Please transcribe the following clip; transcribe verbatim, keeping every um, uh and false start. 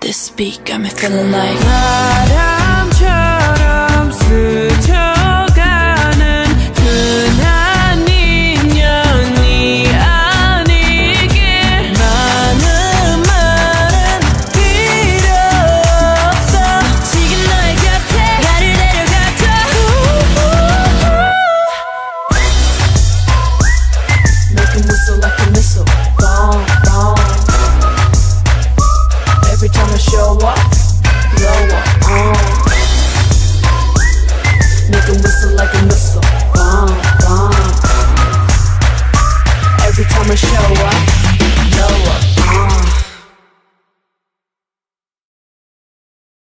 This beat got me feeling like la, da,